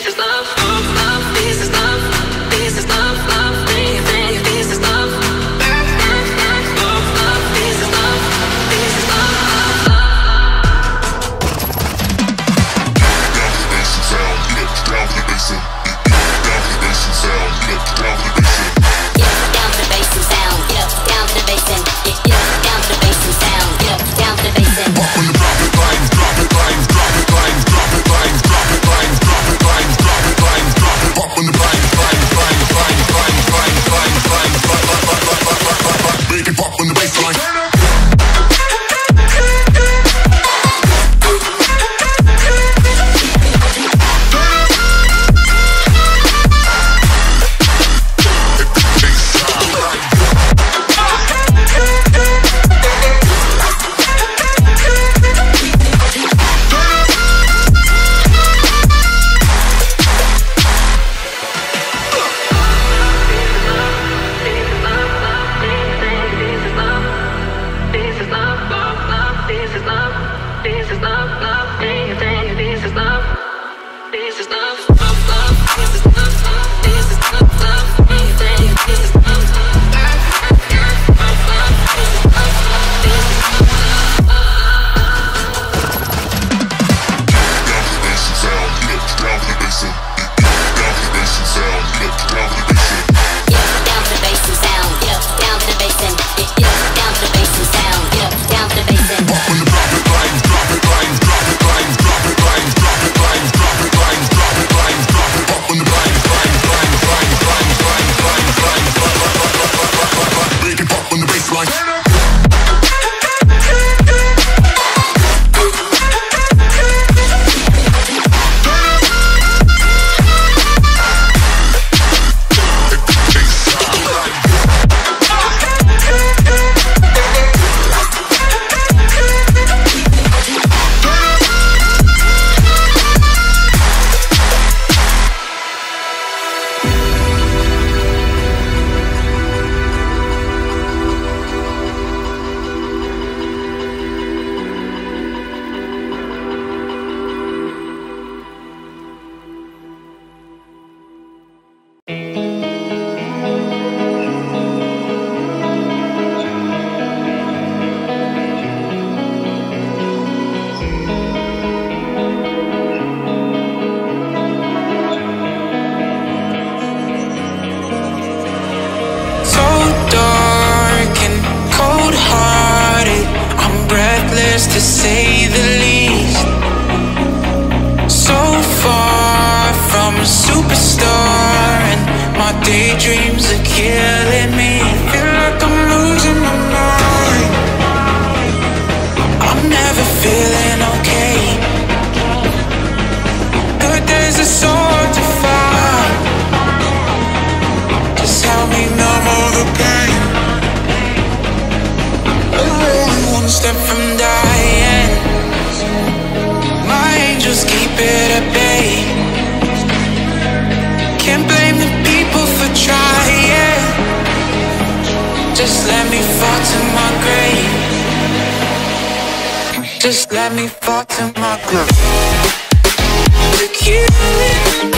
to say the least. So far from a superstar, and my daydreams are killing me. Feel like I'm losing my mind. I'm never feeling okay. Good days are so hard to find. Just help me numb all the pain. One step from dying. My angels keep it at bay. Can't blame the people for trying. Just let me fall to my grave. Just let me fall to my grave. To kill it.